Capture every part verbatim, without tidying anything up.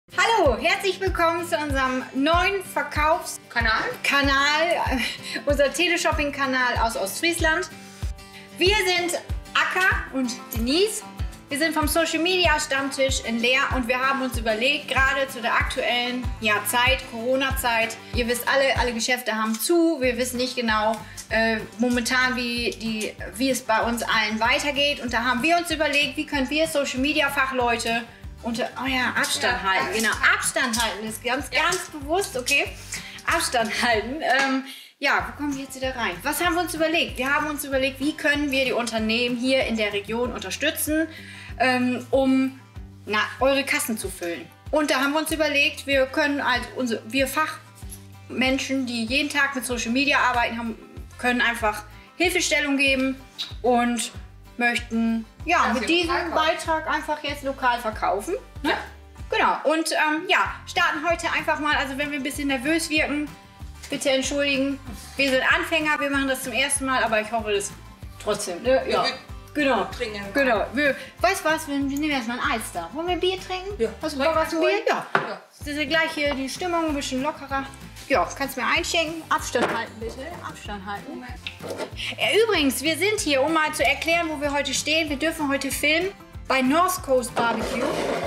Hallo, herzlich willkommen zu unserem neuen Verkaufskanal, Kanal, äh, unser Teleshopping-Kanal aus Ostfriesland. Wir sind Akka und Denise. Wir sind vom Social Media Stammtisch in Leer und wir haben uns überlegt, gerade zu der aktuellen ja, Zeit, Corona-Zeit, ihr wisst alle, alle Geschäfte haben zu, wir wissen nicht genau äh, momentan, wie, die, wie es bei uns allen weitergeht. Und da haben wir uns überlegt, wie können wir Social Media Fachleute unter oh ja, Abstand ja, halten. Genau, Abstand halten ist ganz, ja. ganz bewusst, okay? Abstand halten. Ähm, ja, wo kommen wir jetzt wieder rein? Was haben wir uns überlegt? Wir haben uns überlegt, wie können wir die Unternehmen hier in der Region unterstützen, ähm, um na, eure Kassen zu füllen. Und da haben wir uns überlegt, wir können als unsere, wir Fachmenschen, die jeden Tag mit Social Media arbeiten, haben, können einfach Hilfestellung geben und möchten ja, mit diesem Beitrag einfach jetzt lokal verkaufen. Ne? Ja. Genau. Und ähm, ja, starten heute einfach mal, also wenn wir ein bisschen nervös wirken, bitte entschuldigen. Wir sind Anfänger, wir machen das zum ersten Mal, aber ich hoffe, das trotzdem. Ne? Ja, ja. Genau. Trinken. Genau. Wir, weißt du was, wir, wir nehmen erstmal ein Eis da. Wollen wir Bier trinken? Ja. Hast du Bock auf ein Bier? Ja. ja. Das ist gleich hier die Stimmung ein bisschen lockerer. Ja, kannst mir einschenken. Abstand halten, bitte. Abstand halten. Äh, übrigens, wir sind hier, um mal zu erklären, wo wir heute stehen. Wir dürfen heute filmen bei North Coast Barbecue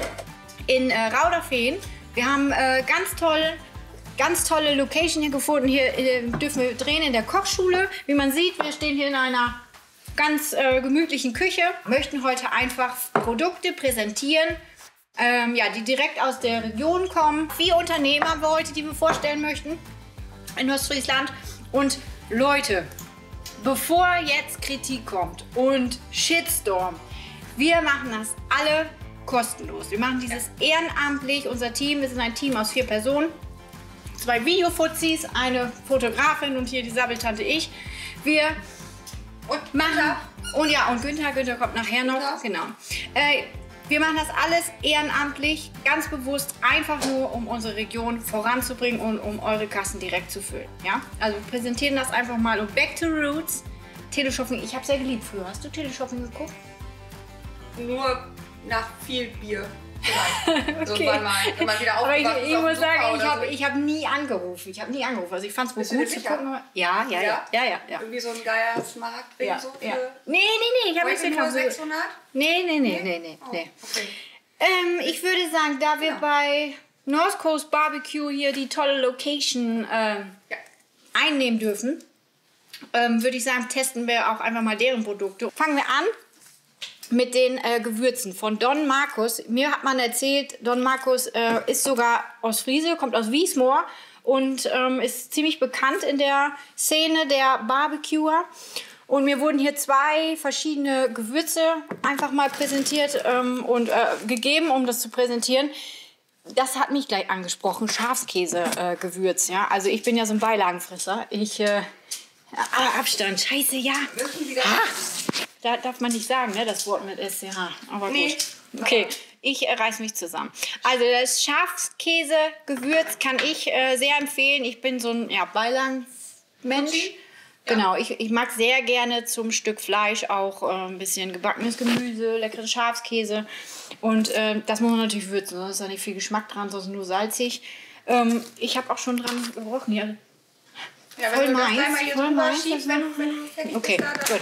in äh, Rauderfehn. Wir haben äh, ganz toll, ganz tolle Location hier gefunden. Hier äh, dürfen wir drehen in der Kochschule. Wie man sieht, wir stehen hier in einer ganz äh, gemütlichen Küche. Wir möchten heute einfach Produkte präsentieren, Ähm, ja, die direkt aus der Region kommen. Vier Unternehmen haben wir heute, die wir vorstellen möchten in Ostfriesland. Und Leute, bevor jetzt Kritik kommt und Shitstorm, wir machen das alle kostenlos. Wir machen dieses ehrenamtlich, unser Team, wir sind ein Team aus vier Personen. Zwei Videofuzis, eine Fotografin und hier die Sabbeltante ich. Wir und machen... Und ja, und Günther, Günther kommt nachher noch. Ja. Genau. Äh, Wir machen das alles ehrenamtlich, ganz bewusst, einfach nur, um unsere Region voranzubringen und um eure Kassen direkt zu füllen. Ja? Also wir präsentieren das einfach mal und back to roots. Teleshopping, ich habe sehr geliebt früher. Hast du Teleshopping geguckt? Nur nach viel Bier. Okay. So, wenn man, wenn man wieder aber ich, ich muss sagen, ich habe so. hab nie angerufen. Ich habe nie angerufen. Also ich fand es wohl gut zu gucken. Ja, ja, ja, ja, ja, ja. Irgendwie so ein Geiersmarkt ja, so für... Ja. Nee, nee, nee, ich habe nicht nur sechshundert? Nee, nee, nee, nee, nee. Oh, nee. okay. Ähm, ich würde sagen, da wir ja. bei North Coast Barbecue hier die tolle Location äh, ja. einnehmen dürfen, ähm, würde ich sagen, testen wir auch einfach mal deren Produkte. Fangen wir an mit den äh, Gewürzen von Don Markus. Mir hat man erzählt, Don Markus äh, ist sogar aus Friese, kommt aus Wiesmoor und ähm, ist ziemlich bekannt in der Szene der Barbecuer. Und mir wurden hier zwei verschiedene Gewürze einfach mal präsentiert ähm, und äh, gegeben, um das zu präsentieren. Das hat mich gleich angesprochen, Schafskäse-Gewürz. Äh, ja? Also ich bin ja so ein Beilagenfresser. Ich, äh, ah, Abstand, scheiße, ja. Ah, da darf man nicht sagen, ne, das Wort mit S C H. Aber gut. Nee. Okay, ich äh, reiß mich zusammen. Also das Schafskäse-Gewürz kann ich äh, sehr empfehlen. Ich bin so ein ja, Beilagenmensch. Okay. Genau, ich, ich mag sehr gerne zum Stück Fleisch auch äh, ein bisschen gebackenes Gemüse, leckeren Schafskäse. Und äh, das muss man natürlich würzen, sonst ist da nicht viel Geschmack dran, sonst nur salzig. Ähm, ich habe auch schon dran gebrochen hier. Ja, voll meins, voll meins. Okay, gut.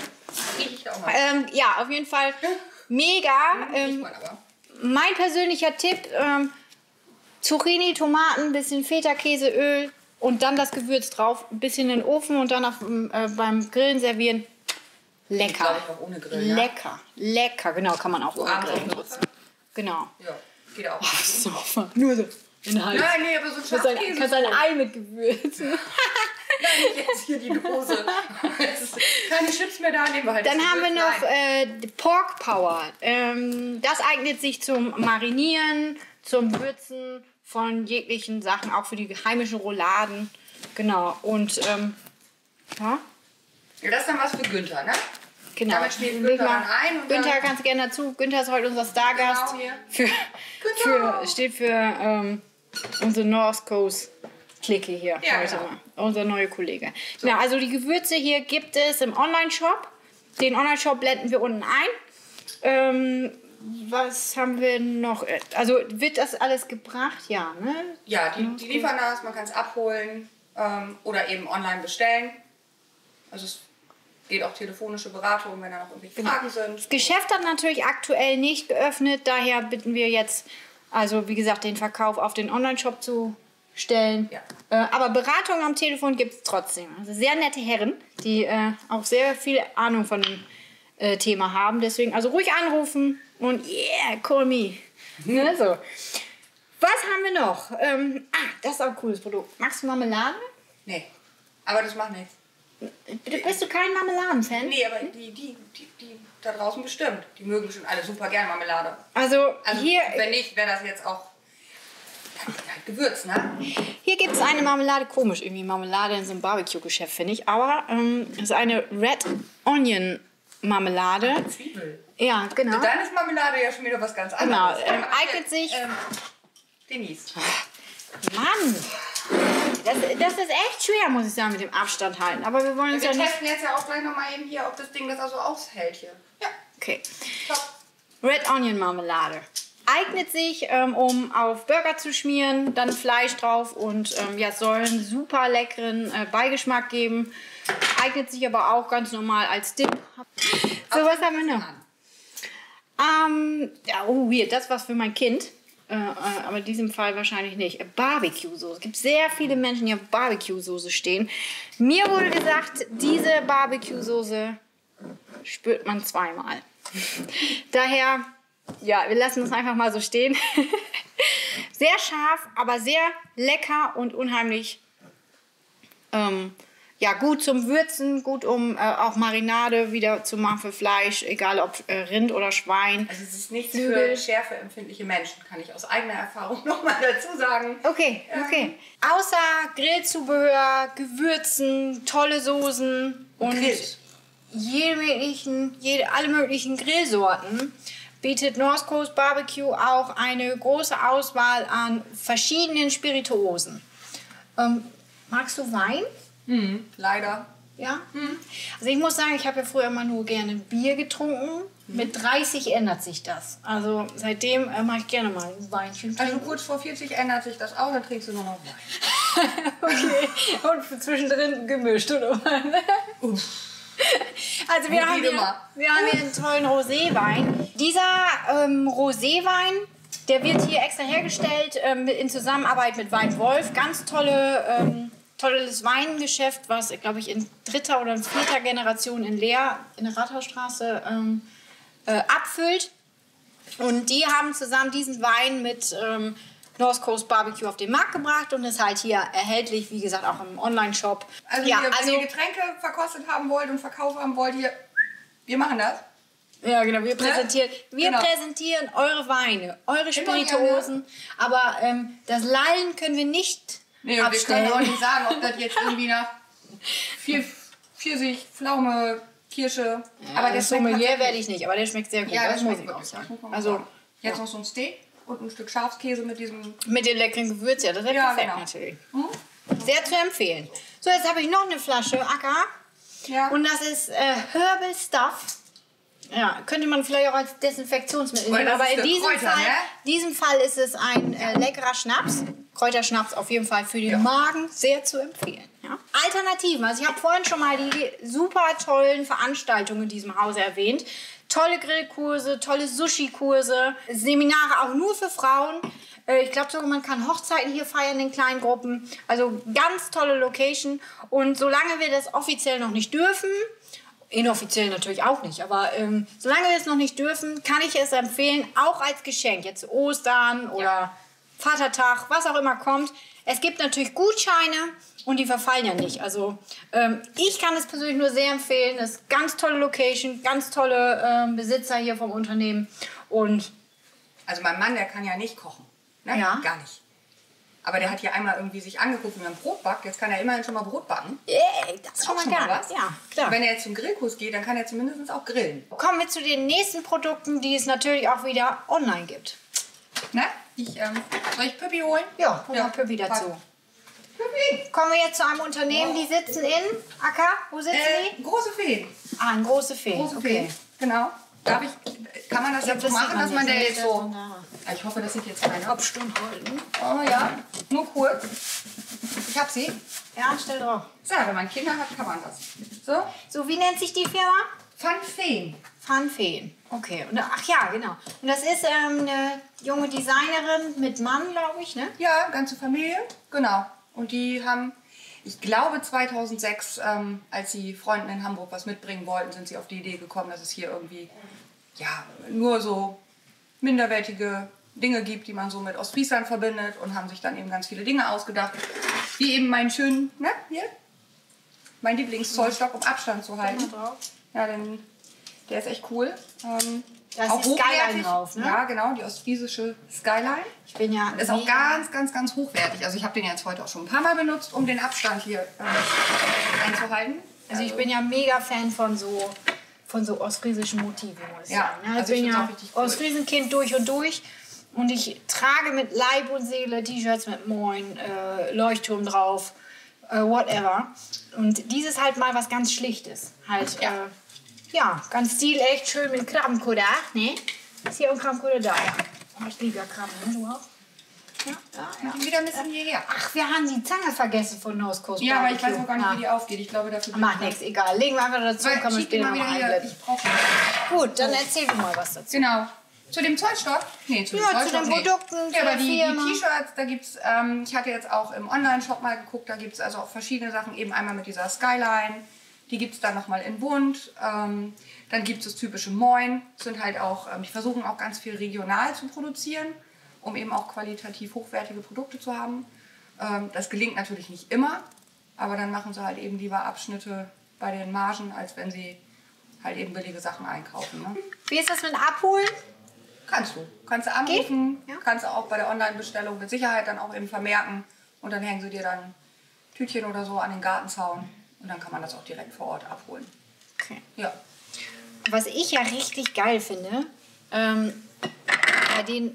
Ähm, ja, auf jeden Fall mega. Ähm, mein persönlicher Tipp, ähm, Zucchini, Tomaten, bisschen Feta-Käse, Öl und dann das Gewürz drauf, ein bisschen in den Ofen und dann auf, äh, beim Grillen servieren. Lecker. Ich auch ohne Grill, lecker, ja? Lecker, genau, kann man auch so ohne Grillen nutzen. Genau. Ja, geht auch. Oh, so, nur so in den Hals. Nein, nee, aber so ein Schafskäse. Du kannst ein Ei mit Gewürzen. Nein, jetzt hier die Dose. Keine Chips mehr da, nehmen wir halt. Dann haben wir noch äh, Pork Power. Ähm, das eignet sich zum Marinieren, zum Würzen von jeglichen Sachen, auch für die heimischen Rouladen. Genau. Und ähm, ja. Ja, das ist dann was für Günther, ne? Genau. Damit spielt Günther dann ein. Und Günther, kannst du gerne dazu. Günther ist heute unser Stargast. Genau hier. Für, für, steht für ähm, unsere North Coast Clique hier ja, heute genau. mal. Unser neuer Kollege. So. Ja, also die Gewürze hier gibt es im Online-Shop. Den Online-Shop blenden wir unten ein. Ähm, was haben wir noch? Also wird das alles gebracht? Ja, ne? Ja, die, die liefern das, man kann es abholen ähm, oder eben online bestellen. Also es geht auch telefonische Beratung, wenn da noch irgendwelche Fragen sind. Das Geschäft hat natürlich aktuell nicht geöffnet, daher bitten wir jetzt, also wie gesagt, den Verkauf auf den Online-Shop zu stellen. Ja. Äh, aber Beratung am Telefon gibt es trotzdem. Also sehr nette Herren, die äh, auch sehr viel Ahnung von dem äh, Thema haben. Deswegen also ruhig anrufen und yeah, call me. Mhm. Ne, so. Was haben wir noch? Ähm, ah, das ist auch ein cooles Produkt. Magst du Marmelade? Nee, aber das macht nichts. Bist du kein Marmeladen-Fan? Nee, aber die, die, die, die da draußen bestimmt. Die mögen schon alle super gern Marmelade. Also, also hier... Wenn nicht, wäre das jetzt auch halt Gewürz, ne? Hier gibt es eine Marmelade, komisch irgendwie Marmelade in so einem Barbecue-Geschäft, finde ich. Aber ähm, es ist eine Red Onion Marmelade. Ach, Zwiebel. Ja, genau. Dann ist Marmelade ja schon wieder was ganz anderes. Genau, ähm, eignet sich... Ähm, Denise. Mann! Das, das ist echt schwer, muss ich sagen, mit dem Abstand halten. Aber wir wollen uns ja, ja wir nicht... testen jetzt ja auch gleich nochmal eben hier, ob das Ding das auch so aushält hier. Ja. Okay. Top. Red Onion Marmelade. Eignet sich, ähm, um auf Burger zu schmieren, dann Fleisch drauf und ähm, ja, soll einen super leckeren äh, Beigeschmack geben. Eignet sich aber auch ganz normal als Dip. So, was haben wir noch? Ähm, ja, oh, hier, das was für mein Kind. Äh, äh, aber in diesem Fall wahrscheinlich nicht. Barbecue-Soße. Es gibt sehr viele Menschen, die auf Barbecue-Soße stehen. Mir wurde gesagt, diese Barbecue-Soße spürt man zweimal. Daher, ja, wir lassen es einfach mal so stehen. Sehr scharf, aber sehr lecker und unheimlich ähm, ja, gut zum Würzen, gut um äh, auch Marinade wieder zu machen für Fleisch, egal ob äh, Rind oder Schwein. Also es ist nichts für schärfeempfindliche Menschen, kann ich aus eigener Erfahrung nochmal dazu sagen. Okay, okay. Ähm, Außer Grillzubehör, Gewürzen, tolle Soßen und Grills. jede möglichen, jede, alle möglichen Grillsorten bietet North Coast Barbecue auch eine große Auswahl an verschiedenen Spirituosen. Ähm, magst du Wein? Mhm, leider. Ja? Mhm. Also ich muss sagen, ich habe ja früher immer nur gerne Bier getrunken. Mhm. Mit dreißig ändert sich das. Also seitdem äh, mache ich gerne mal ein Weinchen trinken. Also kurz vor vierzig ändert sich das auch, dann trinkst du nur noch Wein. Okay. Und zwischendrin gemischt, oder? Uff. Also wir haben, hier, wir haben hier einen tollen Roséwein. Dieser ähm, Roséwein, der wird hier extra hergestellt ähm, in Zusammenarbeit mit Weinwolf. Ganz tolle... Ähm, Tolles Weingeschäft, was, glaube ich, in dritter oder in vierter Generation in Leer, in der Rathausstraße, ähm, äh, abfüllt. Und die haben zusammen diesen Wein mit ähm, North Coast Barbecue auf den Markt gebracht und ist halt hier erhältlich, wie gesagt, auch im Online-Shop. Also, ja, ihr, also wenn ihr Getränke verkostet haben wollt und verkauft haben wollt, ihr, wir machen das. Ja, genau. Wir präsentieren, wir genau. präsentieren eure Weine, eure Spirituosen. Aber ähm, das Lallen können wir nicht... Nee, und wir können auch nicht sagen, ob das jetzt irgendwie nach viel Pfirsich, Pflaume, Kirsche... Ja, aber der Sommelier werde ich nicht, aber der schmeckt sehr gut. Ja, das muss ich auch sagen. Also, jetzt ja. noch so ein Steak und ein Stück Schafskäse mit diesem... Mit dem leckeren Gewürz, ja, das ist ja, perfekt genau. Natürlich. Mhm. Sehr zu empfehlen. So, jetzt habe ich noch eine Flasche Acker. Ja. Und das ist äh, Herbal Stuff. Ja, könnte man vielleicht auch als Desinfektionsmittel nehmen. Aber in diesem, Kräuter, Fall, ne? diesem Fall ist es ein äh, leckerer Schnaps. Kräuterschnaps auf jeden Fall für den ja. Magen sehr zu empfehlen. Ja. Alternativen. Also ich habe vorhin schon mal die super tollen Veranstaltungen in diesem Hause erwähnt. Tolle Grillkurse, tolle Sushi-Kurse, Seminare auch nur für Frauen. Äh, ich glaube sogar, man kann Hochzeiten hier feiern in kleinen Gruppen. Also ganz tolle Location. Und solange wir das offiziell noch nicht dürfen, inoffiziell natürlich auch nicht, aber ähm, solange wir es noch nicht dürfen, kann ich es empfehlen, auch als Geschenk. Jetzt Ostern oder ja. Vatertag, was auch immer kommt. Es gibt natürlich Gutscheine und die verfallen ja nicht. Also ähm, ich kann es persönlich nur sehr empfehlen. Das ist ganz tolle Location, ganz tolle ähm, Besitzer hier vom Unternehmen. Und also mein Mann, der kann ja nicht kochen. Ne? Ja. Gar nicht. Aber der hat hier einmal irgendwie sich angeguckt, wie man Brot backt. Jetzt kann er immerhin schon mal Brot backen. Yay, das ist schon mal schon geil. Mal was. Ja, klar. Wenn er jetzt zum Grillkurs geht, dann kann er zumindest auch grillen. Kommen wir zu den nächsten Produkten, die es natürlich auch wieder online gibt. Na, ich, ähm, soll ich Püppi holen? Ja, hol mal Püppi dazu. Püppi. Kommen wir jetzt zu einem Unternehmen, die sitzen in Acker. Wo sitzen äh, die? Große Feen. Ah, in Große Feen. Große okay. Feen, genau. Darf ich, Kann man das Oder jetzt das so sieht machen, man dass man nicht, der ne? jetzt so... Ich hoffe, das sieht jetzt keiner. Abstand halten. Oh ja, nur kurz. Ich hab sie. Ja, stell drauf. So, wenn man Kinder hat, kann man das. So, So, wie nennt sich die Firma? Fanfeen. Fanfeen. Okay. Und, ach ja, genau. Und das ist ähm, eine junge Designerin mit Mann, glaube ich, ne? Ja, ganze Familie, genau. Und die haben, ich glaube zweitausendsechs, ähm, als die Freunden in Hamburg was mitbringen wollten, sind sie auf die Idee gekommen, dass es hier irgendwie ja, nur so minderwertige Dinge gibt, die man so mit Ostfriesland verbindet, und haben sich dann eben ganz viele Dinge ausgedacht, wie eben meinen schönen, ne, hier, mein Lieblingszollstock, um Abstand zu halten. Ja, denn der ist echt cool. Ähm, Da ist auch die Skyline hochwertig. drauf, ne? Ja, genau, die ostfriesische Skyline. Ich bin ja... Ist auch ganz, ganz, ganz hochwertig. Also ich habe den jetzt heute auch schon ein paar Mal benutzt, um den Abstand hier äh, einzuhalten. Also ich bin ja mega Fan von so, von so ostfriesischen Motiven, muss ich Ja, sagen. Ja, also ich ich bin find's ja auch richtig cool. Ostfriesenkind durch und durch. Und ich trage mit Leib und Seele T-Shirts mit Moin, äh, Leuchtturm drauf, äh, whatever. Und dieses halt mal was ganz Schlichtes. Halt, Ja. äh, ja, ganz stilecht, schön mit Krabbenkutter, ne? Ist hier auch ein Krabbenkutter da, ja. Oh, ich liebe ja Krabben, ne? Du auch? Ja, ja, ja. Und wieder ein bisschen hierher. Ach, wir haben die Zange vergessen von Nose Coast Ja, aber ich weiß Barbecue. auch gar nicht, Ja. wie die aufgeht. Ich glaube, dafür... Macht nichts, egal. Legen wir einfach dazu, Weil, kann man schieb die später mal noch wieder hier. einblenden. Ich brauche... Gut, dann erzähl du mal was dazu. Genau. Zu dem Zollstock? Nee, zu dem Ja, zu Zollstock, den nee. Produkten, Ja, zu aber der die, die Firma. T-Shirts, da gibt's, ähm, ich hatte jetzt auch im Online-Shop mal geguckt, da gibt es also auch verschiedene Sachen, eben einmal mit dieser Skyline, die gibt es dann nochmal in bunt, ähm, dann gibt es das typische Moin, sind halt auch, ähm, die versuchen auch ganz viel regional zu produzieren, um eben auch qualitativ hochwertige Produkte zu haben. Ähm, das gelingt natürlich nicht immer, aber dann machen sie halt eben lieber Abschnitte bei den Margen, als wenn sie halt eben billige Sachen einkaufen. Ne? Wie ist das mit Abholen? Kannst du. Kannst du anrufen, Geht? Ja. kannst du auch bei der Online-Bestellung mit Sicherheit dann auch eben vermerken, und dann hängen sie dir dann Tütchen oder so an den Gartenzaun, und dann kann man das auch direkt vor Ort abholen. Okay. Ja. Was ich ja richtig geil finde, ähm, bei den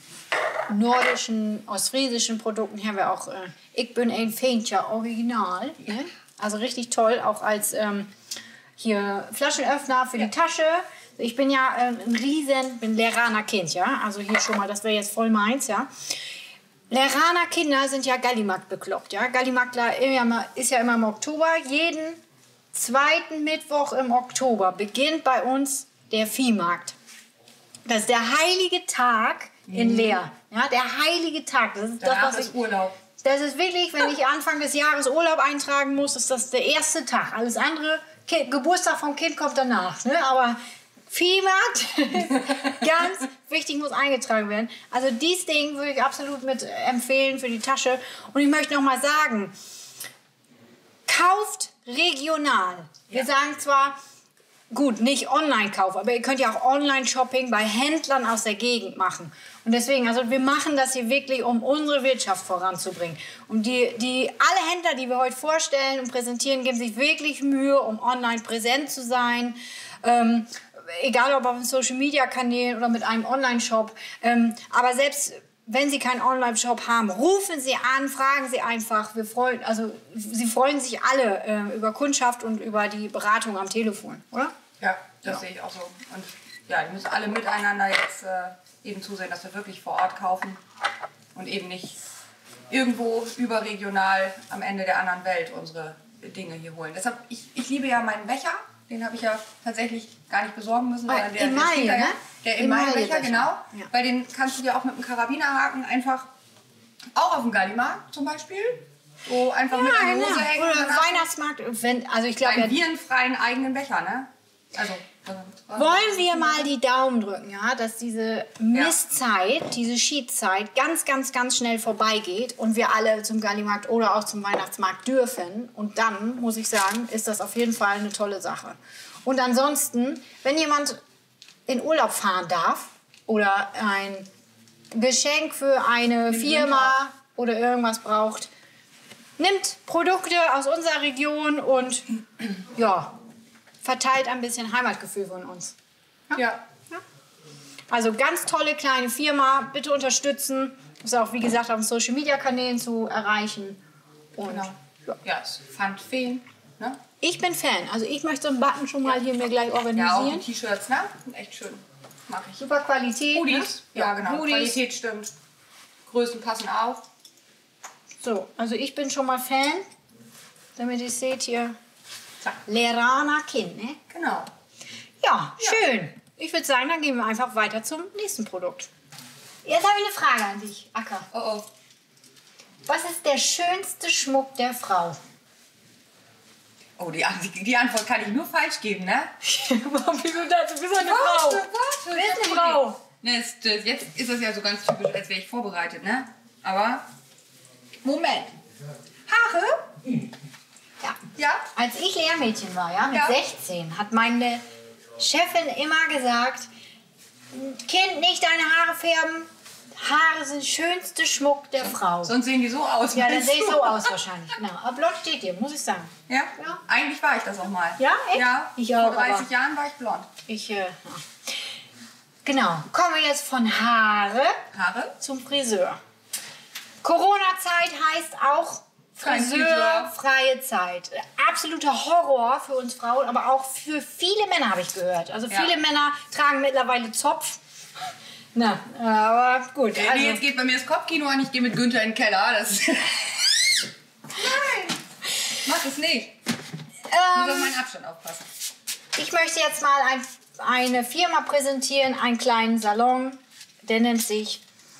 nordischen, ostfriesischen Produkten haben wir auch äh, Ich bin ein Fähnchen Original. Ne? Also richtig toll, auch als ähm, hier Flaschenöffner für Ja. die Tasche. Ich bin ja äh, ein riesen, bin Leraner Kind, ja. Also hier schon mal, das wäre jetzt voll meins, ja. Leraner Kinder sind ja Gallimarkt bekloppt, ja. Gallimarkt ist ja immer im Oktober. Jeden zweiten Mittwoch im Oktober beginnt bei uns der Viehmarkt. Das ist der heilige Tag in Leer. Ja, der heilige Tag. Das ist Danach das, was ist ich, Urlaub. das ist wirklich, wenn ich Anfang des Jahres Urlaub eintragen muss, ist das der erste Tag. Alles andere, Kind, Geburtstag vom Kind kommt danach. Ne? Aber Viehmarkt ist ganz wichtig, muss eingetragen werden. Also dieses Ding würde ich absolut mit empfehlen für die Tasche. Und ich möchte noch mal sagen, kauft regional. Wir Ja. sagen zwar, gut, nicht Online-Kauf, aber ihr könnt ja auch Online-Shopping bei Händlern aus der Gegend machen. Und deswegen, also wir machen das hier wirklich, um unsere Wirtschaft voranzubringen. Und die, die, alle Händler, die wir heute vorstellen und präsentieren, geben sich wirklich Mühe, um online präsent zu sein. Ähm, egal ob auf Social-Media-Kanälen oder mit einem Online-Shop. Ähm, aber selbst wenn Sie keinen Online-Shop haben, rufen Sie an, fragen Sie einfach. Wir freuen, also Sie freuen sich alle äh, über Kundschaft und über die Beratung am Telefon, oder? Ja, das sehe ich auch so. Und ja, die müssen alle miteinander jetzt äh, eben zusehen, dass wir wirklich vor Ort kaufen und eben nicht irgendwo überregional am Ende der anderen Welt unsere Dinge hier holen. Deshalb, ich, ich liebe ja meinen Becher. Den habe ich ja tatsächlich gar nicht besorgen müssen. Oh, Weil der, Emaille, der steht da ja, ne? Der Emaille-Becher. Emaille-Becher, genau. Ja. Weil den kannst du dir auch mit einem Karabinerhaken einfach, auch auf dem Gallimarkt zum Beispiel, so einfach mit an die Hose hängen. Oder und dann hast du Weihnachtsmarkt. Wenn, also ich glaube, einen ja, virenfreien eigenen Becher, ne? Also, wollen wir mal die Daumen drücken, ja, dass diese Mistzeit, diese Schiedzeit ganz, ganz, ganz schnell vorbeigeht und wir alle zum Gallimarkt oder auch zum Weihnachtsmarkt dürfen. Und dann, muss ich sagen, ist das auf jeden Fall eine tolle Sache. Und ansonsten, wenn jemand in Urlaub fahren darf oder ein Geschenk für eine Firma oder irgendwas braucht, nimmt Produkte aus unserer Region und ja, verteilt ein bisschen Heimatgefühl von uns. ja. ja. Also ganz tolle kleine Firma, bitte unterstützen. Ist auch, wie gesagt, auf den Social-Media-Kanälen zu erreichen. Und Genau. ja. Ja, es fand Feen, ne? Ich bin Fan. Also ich möchte so einen Button schon mal hier mir gleich Ja, auch die organisieren. T-Shirts, ne? Sind echt schön. Mag ich. Super Qualität. Hoodies. Ne? Ja, genau. Hoodies. Qualität stimmt. Größen passen auch. So, also ich bin schon mal Fan. Damit ihr seht hier. Zack. Lerana Kind, ne? Genau. Ja, Ja. schön. Ich würde sagen, dann gehen wir einfach weiter zum nächsten Produkt. Jetzt habe ich eine Frage an dich, Acker. Oh oh. Was ist der schönste Schmuck der Frau? Oh, die, die, die Antwort kann ich nur falsch geben, ne? Wieso das? Du bist eine Frau. Warte, Du bist eine Frau. Ne, ist, äh, jetzt ist das ja so ganz typisch, als wäre ich vorbereitet, ne? Aber, Moment. Haare? Ja. Ja? Als ich Lehrmädchen war, ja, mit Ja. sechzehn, hat meine Chefin immer gesagt, Kind, nicht deine Haare färben. Haare sind schönste Schmuck der Frau. Sonst sehen die so aus. Ja, dann meinst sehe ich du? so aus wahrscheinlich. Genau. Aber blond steht dir, muss ich sagen. Ja? Ja. Eigentlich war ich das auch mal. Ja, echt? Ja, Ich auch, vor dreißig aber- Jahren war ich blond. Ich, äh, ja. Genau. Kommen wir jetzt von Haare Haare? zum Friseur. Corona-Zeit heißt auch Kein Friseur. friseurfreie Zeit. Absoluter Horror für uns Frauen, aber auch für viele Männer, habe ich gehört. Also Ja. viele Männer tragen mittlerweile Zopf. Na, aber gut. Also, Also, nee, jetzt geht bei mir das Kopfkino an, ich gehe mit Günther in den Keller. Das Nein! Mach es nicht. Ich muss auf ähm, meinen Abstand aufpassen. ich möchte jetzt mal ein, eine Firma präsentieren, einen kleinen Salon. Der nennt sich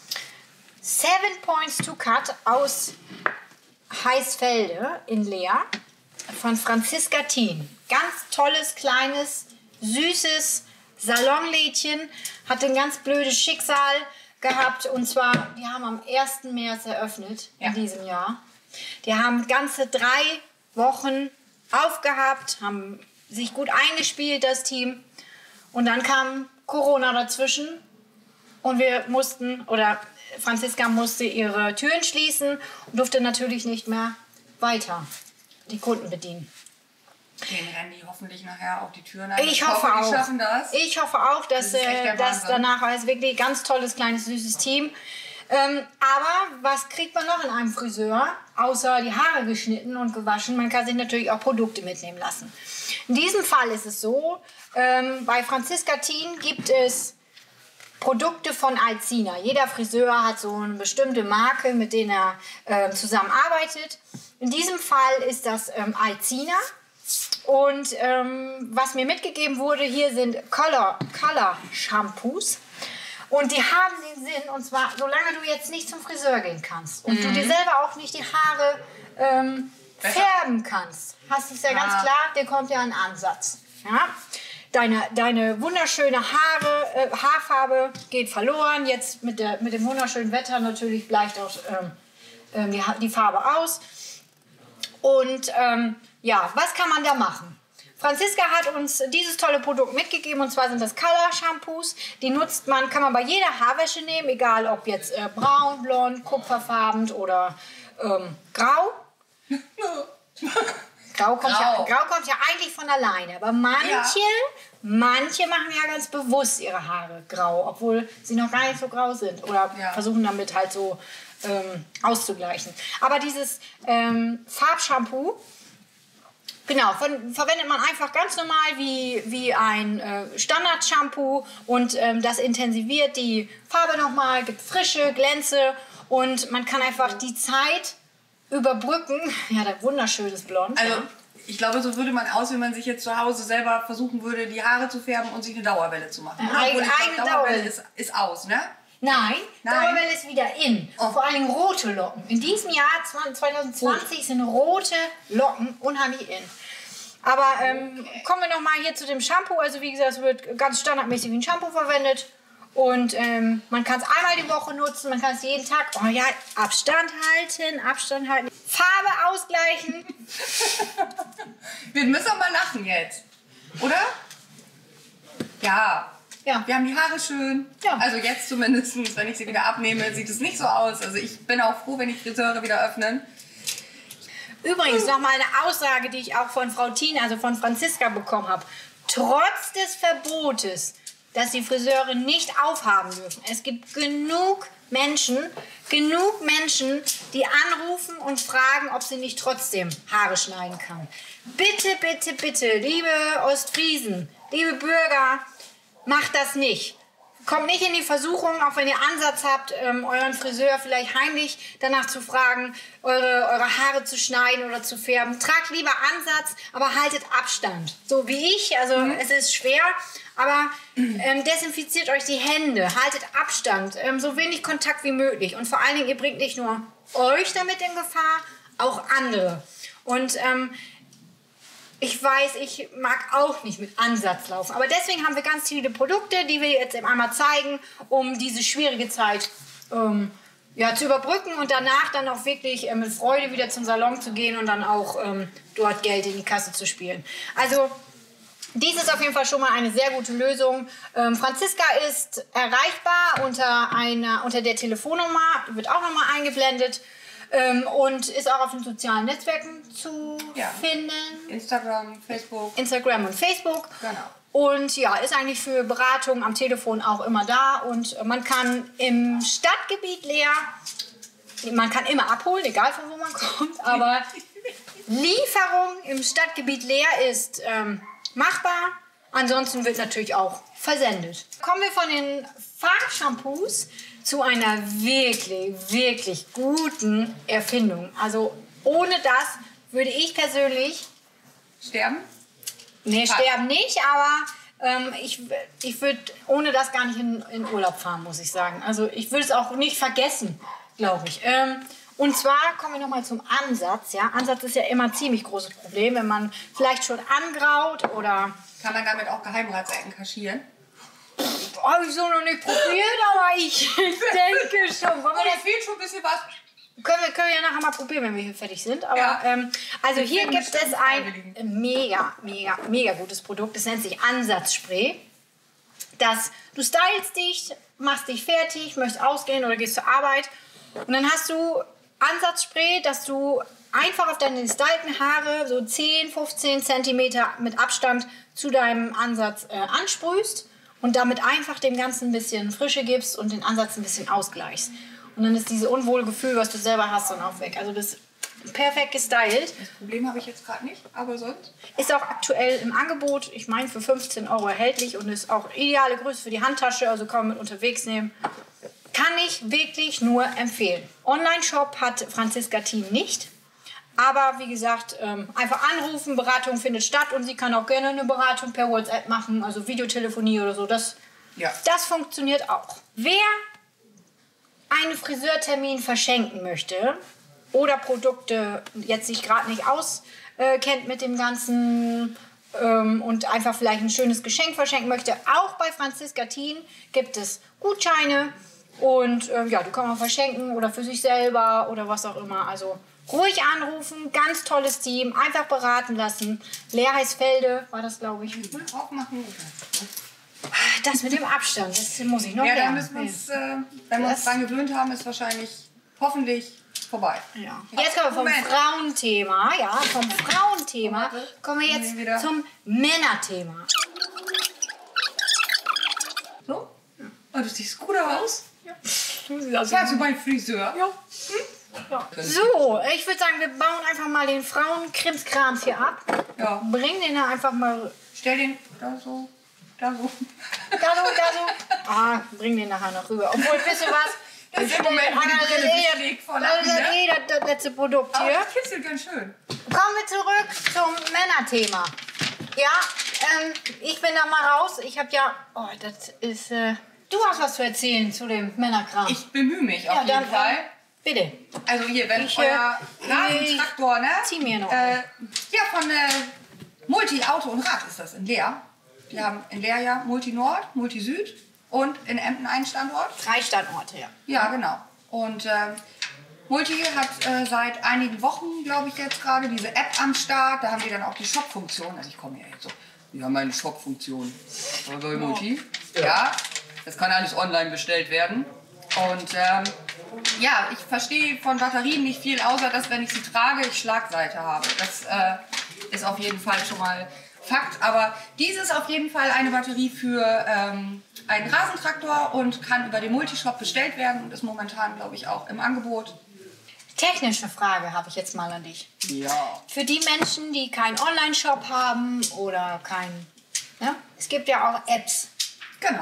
Seven Points to Cut aus Heißfelde in Leer von Franziska Thien. Ganz tolles, kleines, süßes Salonlädchen. Hat ein ganz blödes Schicksal gehabt. Und zwar, die haben am ersten März eröffnet in Ja. diesem Jahr. Die haben ganze drei Wochen aufgehabt, haben sich gut eingespielt, das Team. Und dann kam Corona dazwischen. Und wir mussten, oder Franziska musste ihre Türen schließen und durfte natürlich nicht mehr weiter die Kunden bedienen. Den rennen die hoffentlich nachher auch die Türen ein. Ich hoffe die auch. schaffen das. Ich hoffe auch, dass, Das ist echt der äh, dass Wahnsinn. danach ist wirklich ein ganz tolles, kleines, süßes Team. Ähm, aber was kriegt man noch in einem Friseur? Außer die Haare geschnitten und gewaschen. Man kann sich natürlich auch Produkte mitnehmen lassen. In diesem Fall ist es so, ähm, bei Franziska Thien gibt es Produkte von Alcina. Jeder Friseur hat so eine bestimmte Marke, mit denen er äh, zusammenarbeitet. In diesem Fall ist das ähm, Alcina. Und ähm, was mir mitgegeben wurde, hier sind Color, Color Shampoos. Und die haben den Sinn, und zwar, solange du jetzt nicht zum Friseur gehen kannst und du dir selber auch nicht die Haare ähm, färben kannst, hast du es ja ganz Ah. klar, dir kommt ja ein Ansatz. Ja? Deine, deine wunderschöne Haare, äh, Haarfarbe geht verloren. Jetzt mit, der, mit dem wunderschönen Wetter natürlich bleicht auch ähm, ähm, die, Ha- die Farbe aus. Und ähm, ja, was kann man da machen? Franziska hat uns dieses tolle Produkt mitgegeben, und zwar sind das Color Shampoos. Die nutzt man, kann man bei jeder Haarwäsche nehmen, egal ob jetzt äh, braun, blond, kupferfarben oder ähm, grau. Grau kommt, Ja, Grau. grau kommt ja eigentlich von alleine, aber manche, Ja. manche machen ja ganz bewusst ihre Haare grau, obwohl sie noch gar nicht so grau sind oder Ja. versuchen damit halt so ähm, auszugleichen. Aber dieses ähm, Farbshampoo, genau, von, verwendet man einfach ganz normal wie, wie ein äh, Standard-Shampoo und ähm, das intensiviert die Farbe nochmal, gibt Frische, Glänze und man kann einfach die Zeit überbrücken. Ja, der wunderschönes Blond. Also, ja. ich glaube, so würde man aus, wenn man sich jetzt zu Hause selber versuchen würde, die Haare zu färben und sich eine Dauerwelle zu machen. Eine Obwohl ich glaub, eigene Dauerwelle Dauerwelle. ist, ist aus, ne? Nein, Nein. Dauerwelle ist wieder in. Oh. Vor allem rote Locken. In diesem Jahr zwanzig zwanzig sind rote Locken unheimlich in. Aber ähm, kommen wir noch mal hier zu dem Shampoo. Also wie gesagt, es wird ganz standardmäßig wie ein Shampoo verwendet. Und ähm, man kann es einmal die Woche nutzen, man kann es jeden Tag. Oh ja, Abstand halten, Abstand halten. Farbe ausgleichen. Wir müssen auch mal lachen jetzt. Oder? Ja. Ja. Wir haben die Haare schön. Ja. Also jetzt zumindest, wenn ich sie wieder abnehme, sieht es nicht so aus. Also ich bin auch froh, wenn die Friseure wieder öffnen. Übrigens noch mal eine Aussage, die ich auch von Frau Thien, also von Franziska bekommen habe. Trotz des Verbotes, dass die Friseure nicht aufhaben dürfen. Es gibt genug Menschen, genug Menschen, die anrufen und fragen, ob sie nicht trotzdem Haare schneiden kann. Bitte, bitte, bitte, liebe Ostfriesen, liebe Bürger, macht das nicht. kommt nicht in die Versuchung, auch wenn ihr Ansatz habt, ähm, euren Friseur vielleicht heimlich danach zu fragen, eure, eure Haare zu schneiden oder zu färben. Tragt lieber Ansatz, aber haltet Abstand. So wie ich, also mhm. es ist schwer, aber ähm, desinfiziert euch die Hände, haltet Abstand, ähm, so wenig Kontakt wie möglich. Und vor allen Dingen, ihr bringt nicht nur euch damit in Gefahr, auch andere. Und ähm, ich weiß, ich mag auch nicht mit Ansatz laufen. Aber deswegen haben wir ganz viele Produkte, die wir jetzt einmal zeigen, um diese schwierige Zeit ähm, ja, zu überbrücken und danach dann auch wirklich äh, mit Freude wieder zum Salon zu gehen und dann auch ähm, dort Geld in die Kasse zu spielen. Also dies ist auf jeden Fall schon mal eine sehr gute Lösung. Ähm, Franziska ist erreichbar unter, einer, unter der Telefonnummer, die wird auch nochmal eingeblendet. Ähm, und ist auch auf den sozialen Netzwerken zu ja. finden. Instagram, Facebook. Instagram und Facebook. Genau. Und ja, ist eigentlich für Beratung am Telefon auch immer da. Und man kann im Stadtgebiet Leer, man kann immer abholen, egal von wo man kommt, aber Lieferung im Stadtgebiet Leer ist ähm, machbar. Ansonsten wird natürlich auch versendet. Kommen wir von den Fardshampoos zu einer wirklich, wirklich guten Erfindung. Also ohne das würde ich persönlich... Sterben? Nee, Fast. sterben nicht, aber ähm, ich, ich würde ohne das gar nicht in, in Urlaub fahren, muss ich sagen. Also ich würde es auch nicht vergessen, glaube ich. Ähm, und zwar kommen wir nochmal zum Ansatz. Ja? Ansatz ist ja immer ein ziemlich großes Problem, wenn man vielleicht schon angraut oder... Kann man damit auch Geheimratsecken kaschieren? Habe ich so noch nicht probiert, aber ich denke schon. Aber da fehlt schon ein bisschen was. Können wir, können wir ja nachher mal probieren, wenn wir hier fertig sind. Aber ja. ähm, also ich hier gibt es ein mega, mega, mega gutes Produkt. Das nennt sich Ansatzspray. Das, du stylst dich, machst dich fertig, möchtest ausgehen oder gehst zur Arbeit. Und dann hast du Ansatzspray, dass du einfach auf deine gestylten Haare so zehn, fünfzehn Zentimeter mit Abstand zu deinem Ansatz äh, ansprühst. Und damit einfach dem Ganzen ein bisschen Frische gibst und den Ansatz ein bisschen ausgleichst. Und dann ist dieses unwohle Gefühl, was du selber hast, dann auch weg. Also das ist perfekt gestylt. Das Problem habe ich jetzt gerade nicht, aber sonst? Ist auch aktuell im Angebot, ich meine für fünfzehn Euro erhältlich und ist auch ideale Größe für die Handtasche, also kann man mit unterwegs nehmen. Kann ich wirklich nur empfehlen. Online-Shop hat Franziska Team nicht. Aber wie gesagt, ähm, einfach anrufen, Beratung findet statt und sie kann auch gerne eine Beratung per WhatsApp machen, also Videotelefonie oder so. Das, ja. das funktioniert auch. Wer einen Friseurtermin verschenken möchte oder Produkte jetzt sich gerade nicht auskennt mit dem Ganzen ähm, und einfach vielleicht ein schönes Geschenk verschenken möchte, auch bei Franziska Team gibt es Gutscheine und ähm, ja, die kann man verschenken oder für sich selber oder was auch immer. Also ruhig anrufen, ganz tolles Team, einfach beraten lassen. Leerheitsfelde war das, glaube ich. Mhm. Aufmachen. Das mit dem Abstand, das muss ich noch ja, lernen. Ja, dann müssen wir uns, äh, wenn wir uns dran gewöhnt haben, ist wahrscheinlich hoffentlich vorbei. Ja. Jetzt kommen wir vom Moment. Frauenthema, ja, vom Frauenthema kommen wir jetzt wir zum Männerthema. So? Oh, du siehst gut aus. Ja. Das war so mein Friseur. Ja. Hm? Ja. So, ich würde sagen, wir bauen einfach mal den Frauenkrimskrams hier ab. Ja. Bring den da einfach mal. Stell den da so, da so. Da so, da so. Ah, bring den nachher noch rüber. Obwohl, wisst ihr was? Das ist im Moment, wo die Brille beschlägt vor Lachen, das ist eh das, das letzte Produkt hier. Aber das kitzelt ganz schön. Kommen wir zurück zum Männerthema. Ja, ähm, ich bin da mal raus. Ich habe ja, oh, das ist, äh, du hast was zu erzählen zu dem Männerkram. Ich bemühe mich auf ja, jeden dann, Fall. Bitte. Also hier, wenn ich, euer Rasentraktor, ne? Zieh mir noch. Äh, ja, von äh, Multi Auto und Rad ist das in Leer. Wir haben in Leer ja Multi Nord, Multi Süd und in Emden einen Standort. Drei Standorte, ja. Ja, genau. Und ähm, Multi hat äh, seit einigen Wochen, glaube ich jetzt gerade, diese App am Start. Da haben die dann auch die Shop-Funktion. Also ich komme ja jetzt so, wir haben eine Shop-Funktion. Also Multi. Ja. ja, das kann alles online bestellt werden. Und ähm, ja, ich verstehe von Batterien nicht viel, außer dass, wenn ich sie trage, ich Schlagseite habe. Das äh, ist auf jeden Fall schon mal Fakt. Aber dies ist auf jeden Fall eine Batterie für ähm, einen Rasentraktor und kann über den Multishop bestellt werden und ist momentan, glaube ich, auch im Angebot. Technische Frage habe ich jetzt mal an dich. Ja. Für die Menschen, die keinen Online-Shop haben oder kein... Ja, es gibt ja auch Apps. Genau.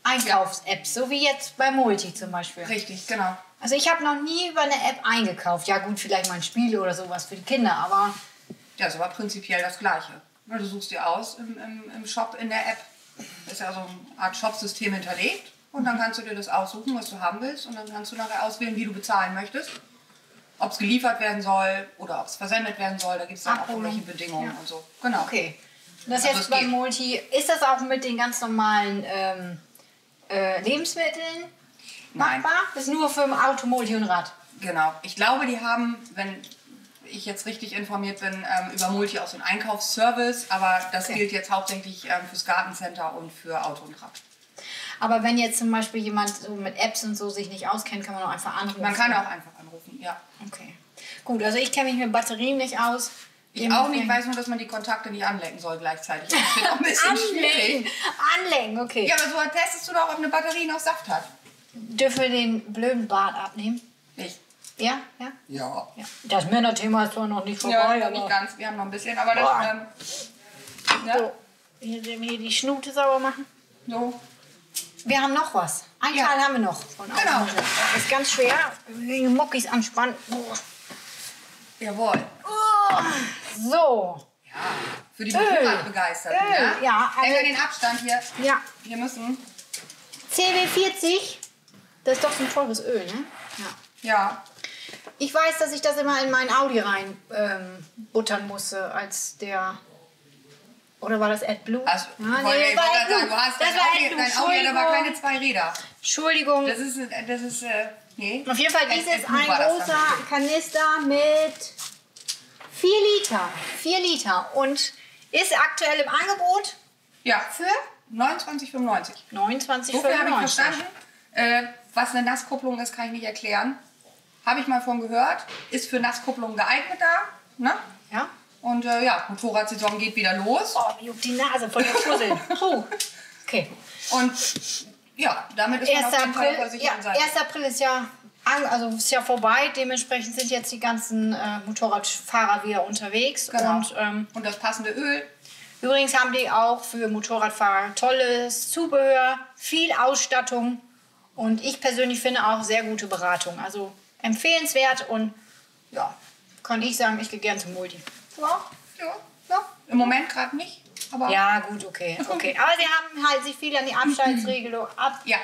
Einkaufs-Apps, so wie jetzt bei Multi zum Beispiel. Richtig, genau. Also ich habe noch nie über eine App eingekauft. Ja gut, vielleicht mal ein Spiel oder sowas für die Kinder, aber... Ja, ist aber prinzipiell das Gleiche. Du suchst dir aus im, im, im Shop, in der App. Ist ja so eine Art Shop-System hinterlegt. Und dann kannst du dir das aussuchen, was du haben willst. Und dann kannst du nachher auswählen, wie du bezahlen möchtest. Ob es geliefert werden soll oder ob es versendet werden soll. Da gibt es dann auch irgendwelche Bedingungen ja. und so. Genau. Okay. Das also jetzt beim Multi, ist das auch mit den ganz normalen ähm, äh, Lebensmitteln machbar? Nein. Das ist nur für ein Auto, Multi und Rad? Genau. Ich glaube, die haben, wenn ich jetzt richtig informiert bin, ähm, über Multi auch so einen Einkaufsservice. Aber das okay. gilt jetzt hauptsächlich ähm, fürs Gartencenter und für Auto und Rad. Aber wenn jetzt zum Beispiel jemand so mit Apps und so sich nicht auskennt, kann man auch einfach anrufen? Man kann auch einfach anrufen, ja. Okay. Gut, also ich kenne mich mit Batterien nicht aus. Ich auch nicht, ich weiß nur, dass man die Kontakte nicht anlecken soll gleichzeitig. Das ist auch ein bisschen Anlecken. schwierig. Anlecken, okay. Ja, aber so testest du doch, ob eine Batterie noch Saft hat. Dürfen wir den blöden Bart abnehmen? Nicht. Ja? Ja. Ja. ja. Das Männerthema ist zwar noch nicht vorbei. Ja, noch nicht ganz. Wir haben noch ein bisschen, aber das... Ähm, ja. So, hier, hier die Schnute sauber machen. So. Wir haben noch was. Ein ja. Teil haben wir noch. Von genau. Das ist ganz schwer. Die Muckis anspannen. Oh. Jawohl. Oh. So. Ja, für die Motorradbegeisterten. Ja, ja also den Abstand hier. Ja. Wir müssen... C W vierzig. Das ist doch so ein teures Öl, ne? Ja. Ja. Ich weiß, dass ich das immer in mein Audi rein ähm, buttern musste, als der... Oder war das AdBlue? Also, ja, nee, das war AdBlue. Du hast das dein war Audi, AdBlue. dein Audi hat aber keine zwei Räder. Entschuldigung. Das ist, das ist, äh, nee. Auf jeden Fall, dies ist ein großer Kanister mit vier Liter. vier Liter. Und ist aktuell im Angebot ja. für neunundzwanzig fünfundneunzig. neunundzwanzig So viel habe ich verstanden. Äh, was eine Nasskupplung ist, kann ich nicht erklären. Habe ich mal von gehört. Ist für Nasskupplung geeignet da. Ne? Ja. Und äh, ja, Motorradsaison geht wieder los. Oh, mir juckt die Nase von der Fussel. Puh. Okay. Und ja, damit ist man auf jeden Fall auf der sicheren Seite. erster April ist ja, also ist ja vorbei. Dementsprechend sind jetzt die ganzen äh, Motorradfahrer wieder unterwegs. Genau. Und, ähm, und das passende Öl. Übrigens haben die auch für Motorradfahrer tolles Zubehör, viel Ausstattung. Und ich persönlich finde auch sehr gute Beratung. Also empfehlenswert und ja, kann ich sagen, ich gehe gern zum Multi. Ja, ja, ja. Im Moment gerade nicht. Aber ja, gut, okay, okay. Aber sie haben halt sich viel an die Abstandsregelung, Ab ja.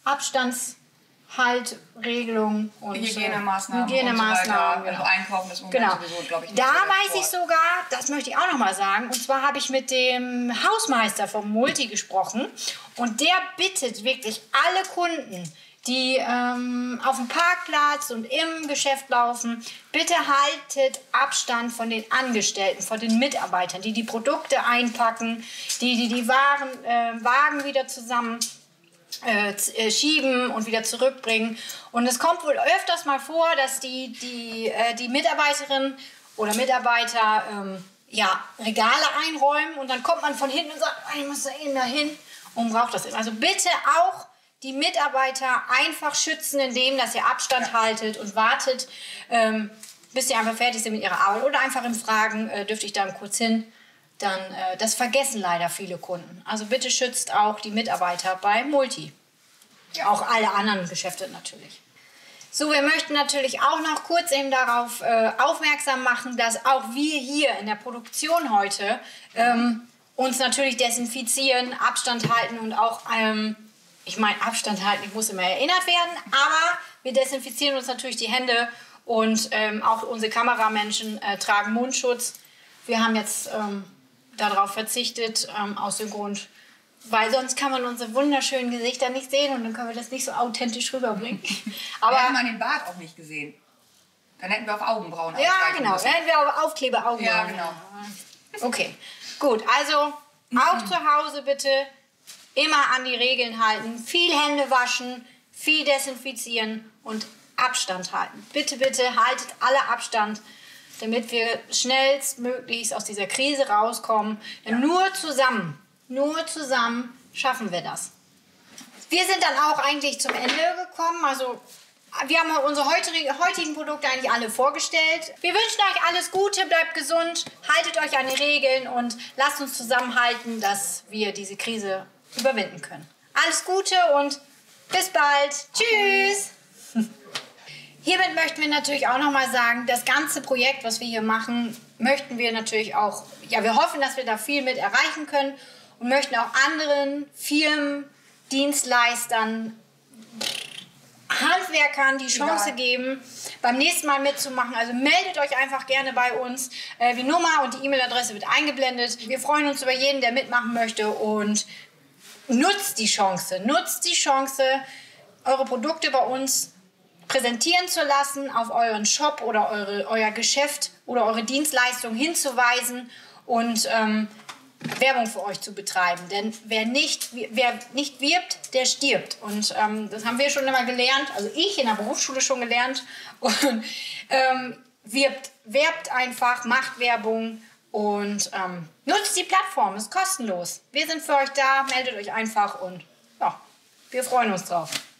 Abstandshaltregelung und Hygienemaßnahmen, Hygienemaßnahmen und so weiter. Also Einkaufen ist genau. sowieso, glaube ich, nicht da so weiß ich sogar, das möchte ich auch noch mal sagen, und zwar habe ich mit dem Hausmeister vom Multi gesprochen und der bittet wirklich alle Kunden, die ähm, auf dem Parkplatz und im Geschäft laufen, bitte haltet Abstand von den Angestellten, von den Mitarbeitern, die die Produkte einpacken, die die, die Waren, äh, Wagen wieder zusammen äh, schieben und wieder zurückbringen. Und es kommt wohl öfters mal vor, dass die, die, äh, die Mitarbeiterin oder Mitarbeiter ähm, ja, Regale einräumen und dann kommt man von hinten und sagt, ich muss da hin und braucht das. Also bitte auch die Mitarbeiter einfach schützen, indem dass ihr Abstand ja. haltet und wartet, ähm, bis sie einfach fertig sind mit ihrer Arbeit. Oder einfach im Fragen, äh, dürfte ich da kurz hin? Dann, äh, das vergessen leider viele Kunden. Also bitte schützt auch die Mitarbeiter bei Multi. Ja. Auch alle anderen Geschäfte natürlich. So, wir möchten natürlich auch noch kurz eben darauf äh, aufmerksam machen, dass auch wir hier in der Produktion heute ähm, uns natürlich desinfizieren, Abstand halten und auch... Ähm, Ich meine, Abstand halten, ich muss immer erinnert werden, aber wir desinfizieren uns natürlich die Hände und ähm, auch unsere Kameramenschen äh, tragen Mundschutz. Wir haben jetzt ähm, darauf verzichtet, ähm, aus dem Grund, weil sonst kann man unsere wunderschönen Gesichter nicht sehen und dann können wir das nicht so authentisch rüberbringen. Aber wir haben den Bart auch nicht gesehen. Dann hätten wir auf Augenbrauen Ja, genau, müssen. Dann hätten wir auf Aufkleber Augenbrauen. Ja, genau. Okay, gut, also auch zu Hause bitte immer an die Regeln halten, viel Hände waschen, viel desinfizieren und Abstand halten. Bitte, bitte haltet alle Abstand, damit wir schnellstmöglichst aus dieser Krise rauskommen. Denn ja. nur zusammen, nur zusammen schaffen wir das. Wir sind dann auch eigentlich zum Ende gekommen. Also wir haben unsere heutigen Produkte eigentlich alle vorgestellt. Wir wünschen euch alles Gute, bleibt gesund, haltet euch an die Regeln und lasst uns zusammenhalten, dass wir diese Krise überwinden können. alles Gute und bis bald. Tschüss. Hiermit möchten wir natürlich auch nochmal sagen, das ganze Projekt, was wir hier machen, möchten wir natürlich auch, ja, wir hoffen, dass wir da viel mit erreichen können und möchten auch anderen Firmen, Dienstleistern, Handwerkern die Chance ja. geben, beim nächsten Mal mitzumachen. Also meldet euch einfach gerne bei uns. Äh, die Nummer und die E-Mail-Adresse wird eingeblendet. Wir freuen uns über jeden, der mitmachen möchte und nutzt die Chance. Nutzt die Chance, eure Produkte bei uns präsentieren zu lassen, auf euren Shop oder eure, euer Geschäft oder eure Dienstleistung hinzuweisen und ähm, Werbung für euch zu betreiben. Denn wer nicht, wer nicht wirbt, der stirbt. Und ähm, das haben wir schon immer gelernt, also ich in der Berufsschule schon gelernt. Und ähm, wirbt, werbt einfach, macht Werbung und ähm, nutzt die Plattform, ist kostenlos. Wir sind für euch da, meldet euch einfach und ja, wir freuen uns drauf.